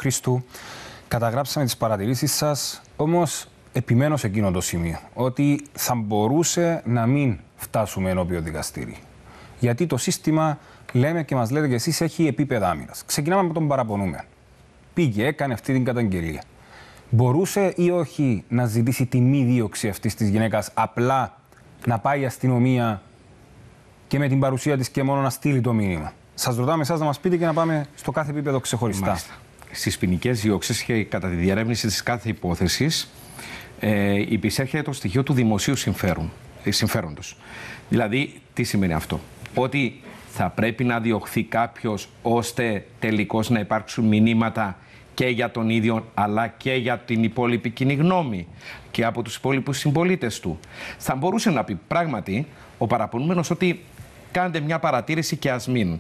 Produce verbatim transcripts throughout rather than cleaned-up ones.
Χρήστου, καταγράψαμε τις παρατηρήσεις σας, όμως επιμένω σε εκείνο το σημείο, ότι θα μπορούσε να μην φτάσουμε ενώπιον δικαστήριο. Γιατί το σύστημα, λέμε και μας λέτε και εσείς, έχει επίπεδα άμυνας. Ξεκινάμε από τον παραπονούμενο. Πήγε, έκανε αυτή την καταγγελία. Μπορούσε ή όχι να ζητήσει τη μη δίωξη αυτής της γυναίκας, απλά να πάει η αστυνομία και με την παρουσία της και μόνο να στείλει το μήνυμα? Σας ρωτάμε εσάς να μας πείτε και να πάμε στο κάθε επίπεδο ξεχωριστά. Στις ποινικές διώξεις και κατά τη διερεύνηση της κάθε υπόθεσης ε, υπησέρχεται το στοιχείο του δημοσίου συμφέρον, ε, συμφέροντος. Δηλαδή, τι σημαίνει αυτό? Ότι θα πρέπει να διωχθεί κάποιος ώστε τελικώς να υπάρξουν μηνύματα και για τον ίδιο αλλά και για την υπόλοιπη κοινή γνώμη και από τους υπόλοιπους συμπολίτες του. Θα μπορούσε να πει πράγματι ο παραπονούμενος ότι κάντε μια παρατήρηση και ας μην.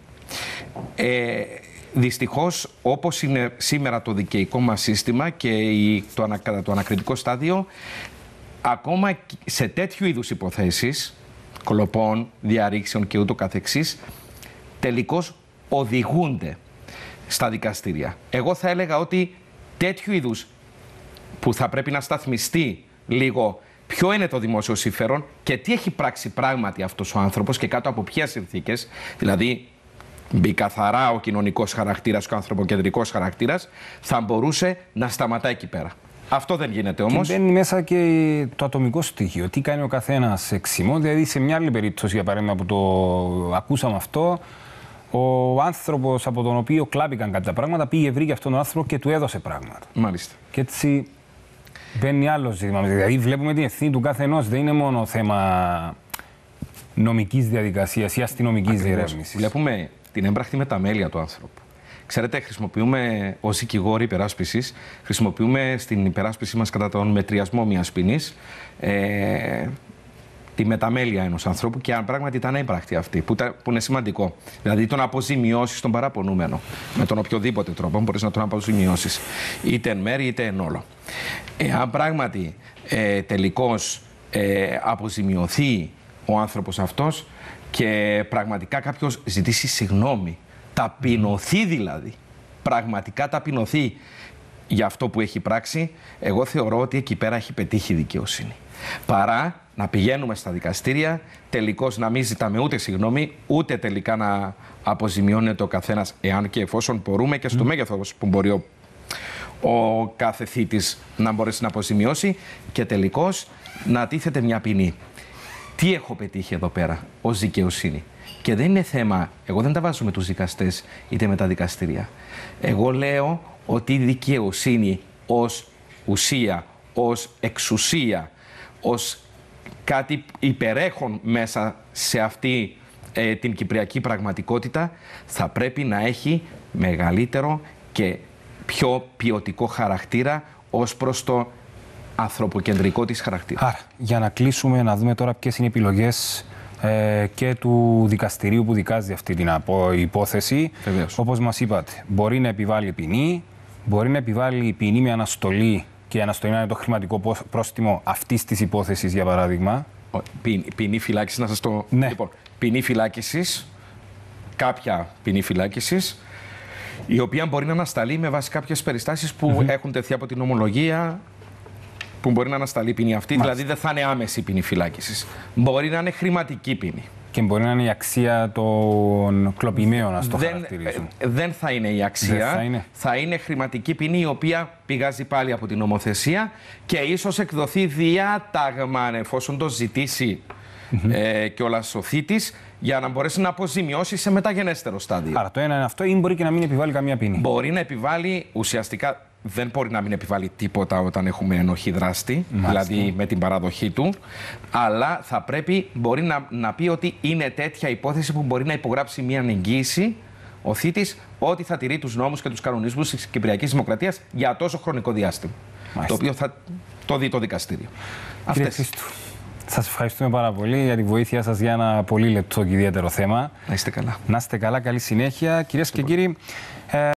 Ε, δυστυχώς, όπως είναι σήμερα το δικαιικό μας σύστημα και η, το, ανα, το ανακριτικό στάδιο, ακόμα σε τέτοιου είδους υποθέσεις, κλοπών, διαρρήξεων και ούτω καθεξής, τελικώς οδηγούνται στα δικαστήρια. Εγώ θα έλεγα ότι τέτοιου είδους που θα πρέπει να σταθμιστεί λίγο ποιο είναι το δημόσιο συμφέρον και τι έχει πράξει πράγματι αυτός ο άνθρωπος και κάτω από ποιες συνθήκες, δηλαδή μπει καθαρά ο κοινωνικός χαρακτήρας, ο ανθρωποκεντρικός χαρακτήρας, θα μπορούσε να σταματάει εκεί πέρα. Αυτό δεν γίνεται όμως. Και μπαίνει μέσα και το ατομικό στοιχείο. Τι κάνει ο καθένας εξημών. Δηλαδή, σε μια άλλη περίπτωση, για παράδειγμα, που το ακούσαμε αυτό, ο άνθρωπος από τον οποίο κλάπηκαν κάποια πράγματα πήγε, βρήκε αυτόν τον άνθρωπο και του έδωσε πράγματα. Μάλιστα. Και έτσι μπαίνει άλλο ζήτημα. Δηλαδή, βλέπουμε την ευθύνη του καθενός. Δεν είναι μόνο θέμα νομικής διαδικασίας ή αστυνομικής διερεύνησης. Βλέπουμε την έμπρακτη μεταμέλεια του άνθρωπου. Ξέρετε, χρησιμοποιούμε ως δικηγόροι υπεράσπισης, χρησιμοποιούμε στην υπεράσπιση μας κατά τον μετριασμό μιας ποινής ε, τη μεταμέλεια ενός ανθρώπου και αν πράγματι ήταν έμπρακτη αυτή, που, που είναι σημαντικό. Δηλαδή τον αποζημιώσεις τον παραπονούμενο με τον οποιοδήποτε τρόπο, μπορείς να τον αποζημιώσεις είτε εν μέρει είτε εν όλο. Εάν πράγματι ε, τελικώς ε, αποζημιωθεί ο άνθρωπος αυτός και πραγματικά κάποιος ζητήσει συγγνώμη, ταπεινωθεί δηλαδή, πραγματικά ταπεινωθεί για αυτό που έχει πράξει, εγώ θεωρώ ότι εκεί πέρα έχει πετύχει η δικαιοσύνη. Παρά να πηγαίνουμε στα δικαστήρια, τελικώς να μην ζητάμε ούτε συγγνώμη, ούτε τελικά να αποζημιώνεται ο καθένας, εάν και εφόσον μπορούμε και στο mm. μέγεθος που μπορεί ο, ο κάθε θήτης να μπορέσει να αποζημιώσει και τελικώς να τίθεται μια ποινή. Τι έχω πετύχει εδώ πέρα ως δικαιοσύνη? Και δεν είναι θέμα, εγώ δεν τα βάζω με τους δικαστές είτε με τα δικαστήρια. Εγώ λέω ότι η δικαιοσύνη ως ουσία, ως εξουσία, ως κάτι υπερέχον μέσα σε αυτή ε, την κυπριακή πραγματικότητα θα πρέπει να έχει μεγαλύτερο και πιο ποιοτικό χαρακτήρα ως προς το ανθρωποκεντρικό της χαρακτήρα. Άρα, για να κλείσουμε, να δούμε τώρα ποιες είναι οι επιλογές ε, και του δικαστηρίου που δικάζει αυτή την υπόθεση. Βεβαίως. Όπως μας είπατε, μπορεί να επιβάλλει ποινή, μπορεί να επιβάλλει ποινή με αναστολή και η αναστολή να είναι το χρηματικό πρόστιμο αυτής της υπόθεσης, για παράδειγμα. Ποινή φυλάκισης, να σας το... Ναι. Λοιπόν, ποινή φυλάκισης, κάποια ποινή φυλάκισης, η οποία μπορεί να ανασταλεί με βάση κάποιες περιστάσεις που mm-hmm. έχουν τεθεί από την ομολογία, που μπορεί να ανασταλεί η ποινή αυτή, μάλιστα. Δηλαδή δεν θα είναι άμεση ποινή φυλάκισης. Μπορεί να είναι χρηματική ποινή. Και μπορεί να είναι η αξία των κλοπημαίων, να το χαρακτηρίζουν. Δεν θα είναι η αξία. Θα είναι. θα είναι χρηματική ποινή, η οποία πηγάζει πάλι από την νομοθεσία και ίσως εκδοθεί διάταγμα, εφόσον το ζητήσει mm-hmm. ε, κιόλας ο θήτης, για να μπορέσει να αποζημιώσει σε μεταγενέστερο στάδιο. Άρα το ένα είναι αυτό, ή μπορεί και να μην επιβάλλει καμία ποινή. Μπορεί να επιβάλλει ουσιαστικά. Δεν μπορεί να μην επιβάλλει τίποτα όταν έχουμε ενοχή δράστη, μάλιστα. Δηλαδή με την παραδοχή του, αλλά θα πρέπει, μπορεί να, να πει ότι είναι τέτοια υπόθεση που μπορεί να υπογράψει μια εγγύηση ο θήτης ότι θα τηρεί τους νόμους και τους κανονισμούς της Κυπριακής Δημοκρατίας για τόσο χρονικό διάστημα, μάλιστα. Το οποίο θα το δει το δικαστήριο. Κύριε Χρήστου, σας ευχαριστούμε πάρα πολύ για τη βοήθεια σας για ένα πολύ λεπτό και ιδιαίτερο θέμα. Να είστε καλά. Να είστε καλά, καλή συνέχεια. Κυρίες και κύριοι,